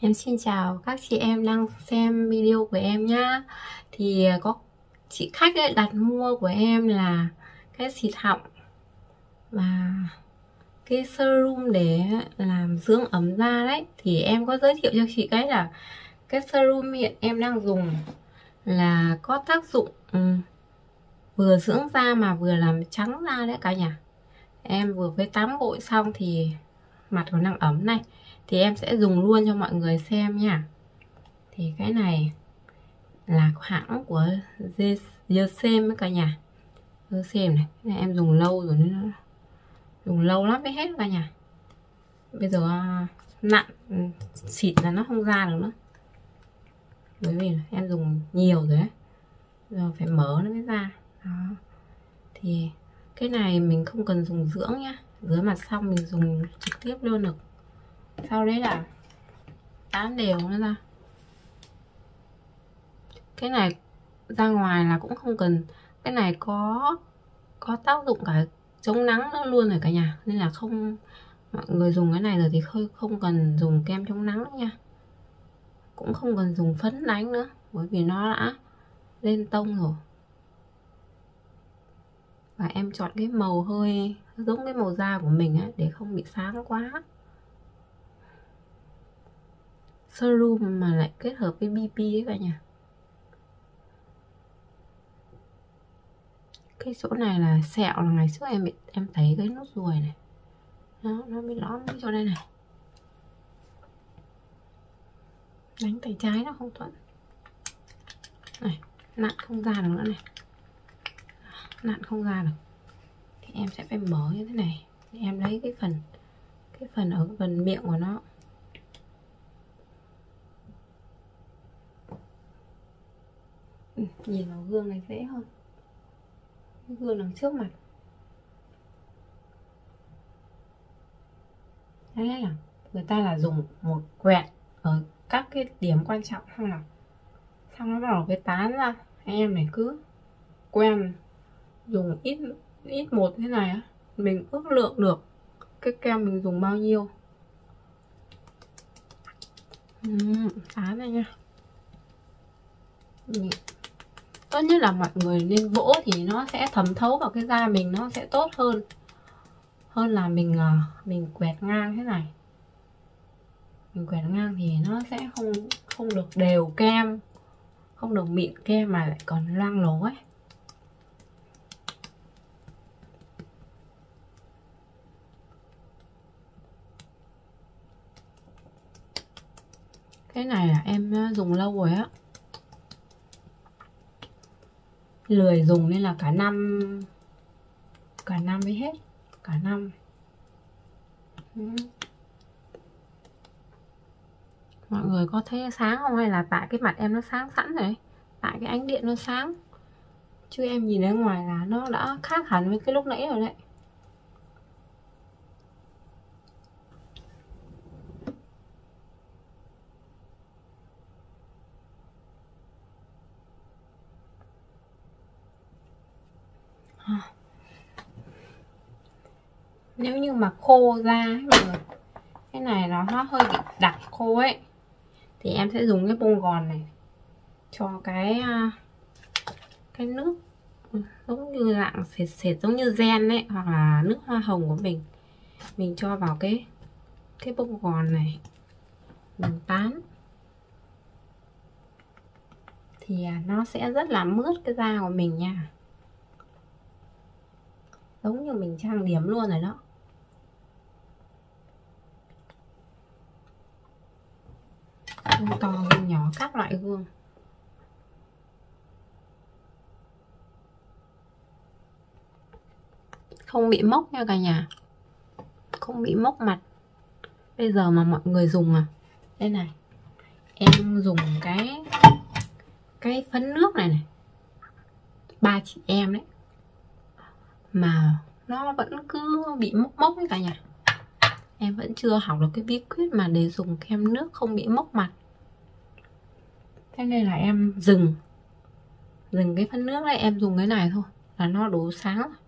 Em xin chào các chị em đang xem video của em nhá. Thì có chị khách ấy đặt mua của em là cái xịt họng và cái serum để làm dưỡng ẩm da đấy. Thì em có giới thiệu cho chị cái là cái serum hiện em đang dùng là có tác dụng vừa dưỡng da mà vừa làm trắng da đấy cả nhà. Em vừa mới tắm gội xong thì mặt còn đang ẩm này, thì em sẽ dùng luôn cho mọi người xem nha. Thì cái này là hãng của Jesem với cả nhà. Jesem này, cái này em dùng lâu rồi nên nó dùng lâu lắm mới hết cả nhà. Bây giờ nặn xịt là nó không ra được nữa, bởi vì em dùng nhiều rồi ấy, giờ phải mở nó mới ra. Đó. Thì cái này mình không cần dùng dưỡng nhá, rửa mặt xong mình dùng trực tiếp luôn được. Sau đấy là tán đều nó ra. Cái này ra ngoài là cũng không cần, cái này có tác dụng cả chống nắng nữa luôn rồi cả nhà, nên là không, mọi người dùng cái này rồi thì không cần dùng kem chống nắng nữa nha, cũng không cần dùng phấn đánh nữa bởi vì nó đã lên tông rồi. Và em chọn cái màu hơi giống cái màu da của mình ấy, để không bị sáng quá. Serum mà lại kết hợp với BB ấy cả nhà. Cái chỗ này là sẹo, là ngày trước em thấy cái nốt ruồi này nó bị lõm cái chỗ đây này, đánh tay trái nó không thuận này, nặn không ra được nữa này, nặn không ra được thì em sẽ phải mở như thế này để em lấy cái phần ở gần miệng của nó. Nhìn vào gương này dễ hơn, cái gương đằng trước mặt. Đấy là người ta là dùng một quẹt ở các cái điểm quan trọng, xong nó bắt đầu cái tán ra. Em này cứ quen dùng ít một thế này á, mình ước lượng được cái kem mình dùng bao nhiêu. Tán này nha. Tốt nhất là mọi người nên vỗ thì nó sẽ thấm thấu vào cái da mình, nó sẽ tốt hơn là mình quẹt ngang thế này. Mình quẹt ngang thì nó sẽ không được đều kem, không được mịn kem mà lại còn loang lổ ấy. Cái này là em dùng lâu rồi á, lười dùng nên là cả năm mới hết, cả năm. Mọi người có thấy sáng không, hay là tại cái mặt em nó sáng sẵn rồi, tại cái ánh điện nó sáng, chứ em nhìn ở ngoài là nó đã khác hẳn với cái lúc nãy rồi đấy. Nếu như mà khô da ấy, mọi người, cái này nó hơi bị đặc khô ấy, thì em sẽ dùng cái bông gòn này cho cái nước giống như dạng sệt giống như gen ấy, hoặc là nước hoa hồng của mình cho vào cái bông gòn này, mình tán thì nó sẽ rất là mướt cái da của mình nha, giống như mình trang điểm luôn rồi đó. Gương to gương nhỏ các loại gương. Không bị mốc nha cả nhà, không bị mốc mặt. Bây giờ mà mọi người dùng đây này, em dùng cái phấn nước này ba chị em đấy mà nó vẫn cứ bị mốc ấy cả nhà. Em vẫn chưa học được cái bí quyết mà để dùng kem nước không bị mốc mặt, thế nên là em dừng cái phấn nước này, em dùng cái này thôi là nó đủ sáng rồi.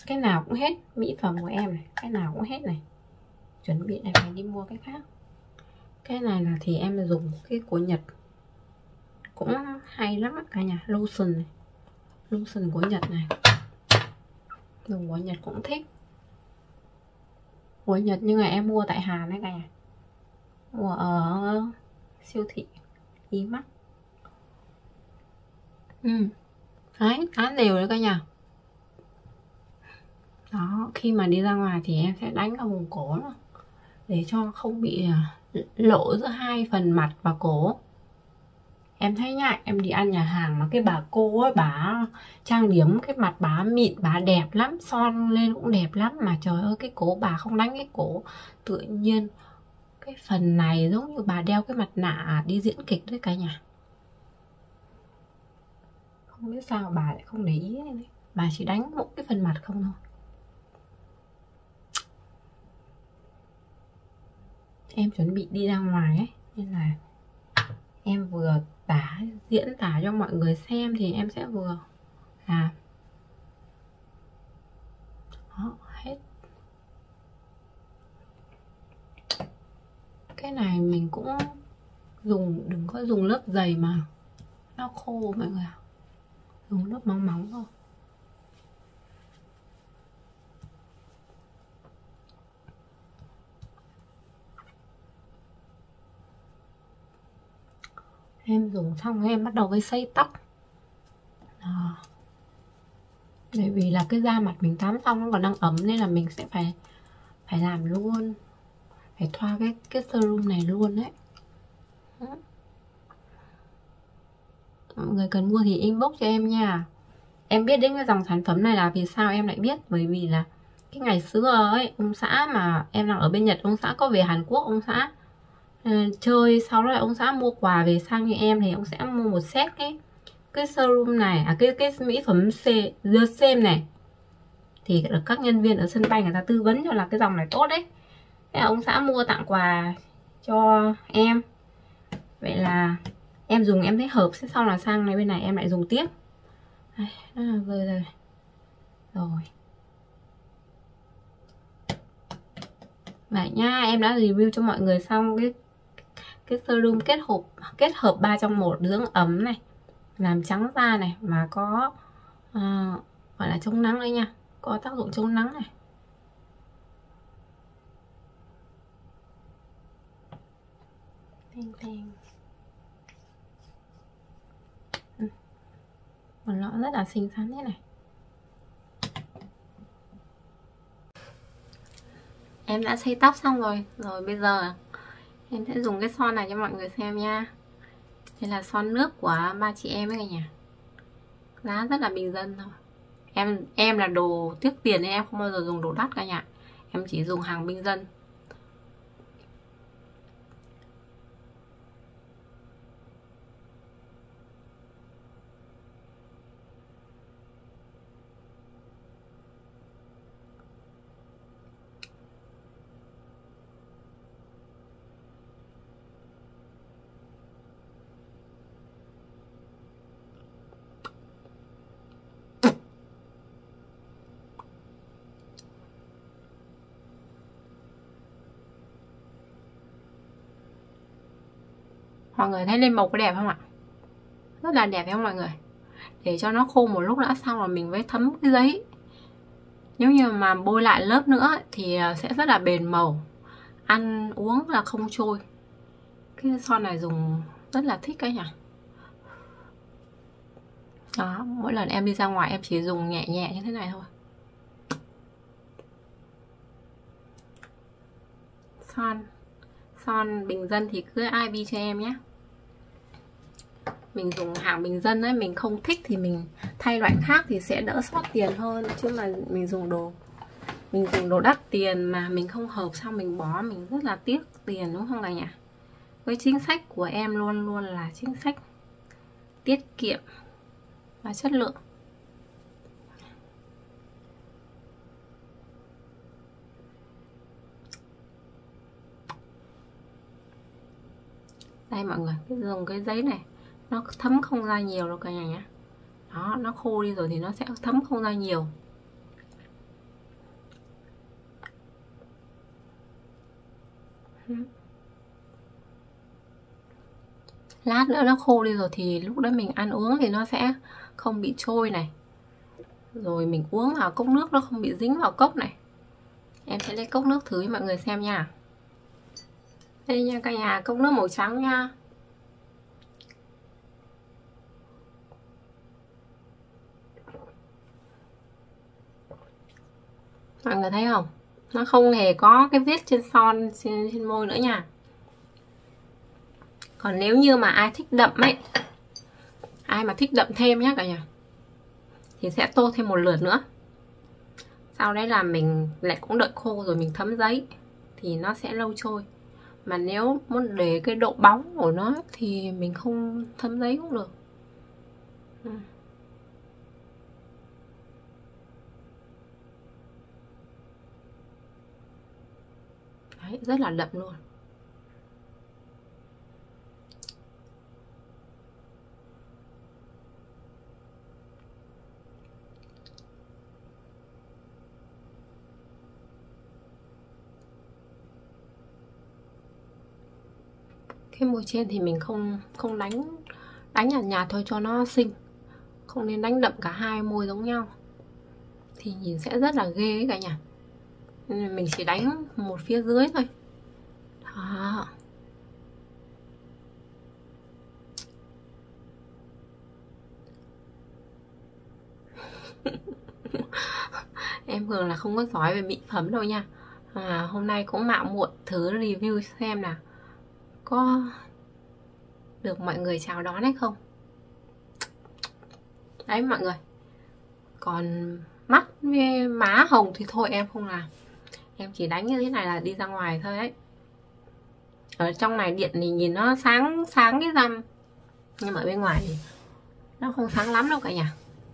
cái nào cũng hết. Mỹ phẩm của em này, cái nào cũng hết này. Chuẩn bị này, phải đi mua cái khác. Cái này là thì em dùng cái của Nhật, cũng hay lắm cả nhà. Lotion này, lotion của Nhật này, dùng của Nhật cũng thích. Của Nhật nhưng mà em mua tại Hàn đấy cả nhà, mua ở siêu thị Imax. Đấy, tán đều đấy cả nhà. Đó, khi mà đi ra ngoài thì em sẽ đánh vào vùng cổ nữa, để cho không bị lộ giữa hai phần mặt và cổ. Em thấy nhá, em đi ăn nhà hàng mà cái bà cô ấy, bà trang điểm cái mặt bà mịn, bà đẹp lắm, son lên cũng đẹp lắm, mà trời ơi cái cổ bà không đánh cái cổ tự nhiên. Cái phần này giống như bà đeo cái mặt nạ đi diễn kịch đấy cả nhà. Không biết sao bà lại không để ý này. Bà chỉ đánh mỗi cái phần mặt không thôi. Em chuẩn bị đi ra ngoài ấy, nên là em vừa diễn tả cho mọi người xem thì em sẽ vừa làm. Đó, hết. Cái này mình cũng dùng, đừng có dùng lớp dày mà nó khô mọi người ạ. Dùng lớp mỏng mỏng thôi. Em dùng xong em bắt đầu với xây tóc. Đó. Bởi vì là cái da mặt mình tắm xong nó còn đang ấm nên là mình sẽ phải làm luôn, phải thoa cái serum này luôn đấy. Mọi người cần mua thì inbox cho em nha. Em biết đến cái dòng sản phẩm này là vì sao em lại biết, bởi vì là cái ngày xưa ấy, ông xã mà em đang ở bên Nhật, ông xã có về Hàn Quốc, ông xã chơi, sau đó là ông xã mua quà về sang như em thì ông sẽ mua một set cái serum này, cái mỹ phẩm The Same này, thì được các nhân viên ở sân bay người ta tư vấn cho là cái dòng này tốt đấy. Thế là ông xã mua tặng quà cho em. Vậy là em dùng em thấy hợp, sau là sang này bên này em lại dùng tiếp. Đây, nó là rơi rồi. Rồi. Vậy nha, em đã review cho mọi người xong cái serum kết hợp 3 trong 1, dưỡng ấm này, làm trắng da này, mà có gọi là chống nắng đấy nha, có tác dụng chống nắng này. Một lọ rất là xinh xắn thế này. Em đã xây tóc xong rồi. Rồi bây giờ em sẽ dùng cái son này cho mọi người xem nha. Đây là son nước của ba chị em ấy cả nhà. Giá rất là bình dân thôi. Em là đồ tiếc tiền nên em không bao giờ dùng đồ đắt cả nhà. Em chỉ dùng hàng bình dân. Mọi người thấy lên màu có đẹp không ạ? Rất là đẹp phải không mọi người? Để cho nó khô một lúc đã, xong rồi mình mới thấm cái giấy. Nếu như mà bôi lại lớp nữa thì sẽ rất là bền màu, ăn uống là không trôi. Cái son này dùng rất là thích cả nhà. Đó, mỗi lần em đi ra ngoài em chỉ dùng nhẹ nhẹ như thế này thôi. Son bình dân thì cứ IB cho em nhé. Mình dùng hàng bình dân ấy, mình không thích thì mình thay loại khác thì sẽ đỡ sót tiền hơn. Chứ mà mình dùng đồ đắt tiền mà mình không hợp, xong mình bỏ, mình rất là tiếc tiền, đúng không cả nhà? Với chính sách của em luôn luôn là chính sách tiết kiệm và chất lượng. Đây mọi người, dùng cái giấy này nó thấm không ra nhiều đâu cả nhà nhé. Đó, nó khô đi rồi thì nó sẽ thấm không ra nhiều. Lát nữa nó khô đi rồi thì lúc đó mình ăn uống thì nó sẽ không bị trôi này. Rồi mình uống vào cốc nước nó không bị dính vào cốc này. Em sẽ lấy cốc nước thử với mọi người xem nha. Đây nha cả nhà, cốc nước màu trắng nha. Mọi người thấy không? Nó không hề có cái vết trên son trên môi nữa nha. Còn nếu như mà ai thích đậm ấy, ai mà thích đậm thêm nhá cả nhà, thì sẽ tô thêm một lượt nữa. Sau đấy là mình lại cũng đợi khô rồi mình thấm giấy thì nó sẽ lâu trôi. Mà nếu muốn để cái độ bóng của nó thì mình không thấm giấy cũng được. Đấy, rất là đậm luôn. Cái môi trên thì mình không đánh nhạt nhạt thôi cho nó xinh. Không nên đánh đậm cả hai môi giống nhau thì nhìn sẽ rất là ghê ấy cả nhà. Nên mình chỉ đánh một phía dưới thôi. Đó. Em thường là không có giỏi về mỹ phẩm đâu nha. Hôm nay cũng mạo muội thử review xem là có được mọi người chào đón hay không. Đấy mọi người. Còn mắt với má hồng thì thôi em không làm. Em chỉ đánh như thế này là đi ra ngoài thôi đấy. Ở trong này điện thì nhìn nó sáng cái răng, nhưng mà ở bên ngoài thì nó không sáng lắm đâu cả nhà.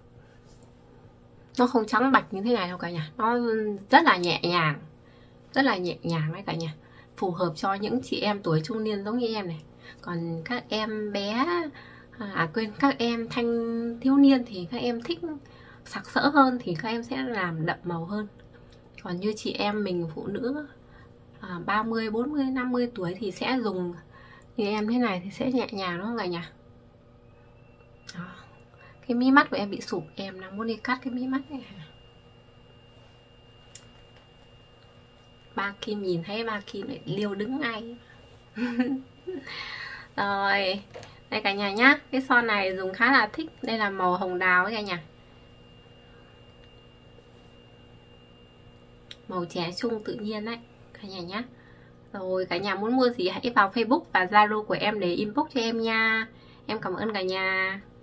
Nó không trắng bạch như thế này đâu cả nhà. Nó rất là nhẹ nhàng. Rất là nhẹ nhàng đấy cả nhà. Phù hợp cho những chị em tuổi trung niên giống như em này. Còn các em bé, các em thanh thiếu niên thì các em thích sặc sỡ hơn thì các em sẽ làm đậm màu hơn. Còn như chị em mình phụ nữ 30, 40, 50 tuổi thì sẽ dùng như em thế này thì sẽ nhẹ nhàng đúng không cả nhà. Đó. Cái mí mắt của em bị sụp, em đang muốn đi cắt cái mí mắt này. Ba Kim nhìn thấy ba Kim lại liêu đứng ngay. Rồi, đây cả nhà nhá. Cái son này dùng khá là thích. Đây là màu hồng đào ấy cả nhà. Màu trẻ trung tự nhiên đấy cả nhà nhá. Rồi cả nhà muốn mua gì hãy vào Facebook và Zalo của em để inbox cho em nha. Em cảm ơn cả nhà.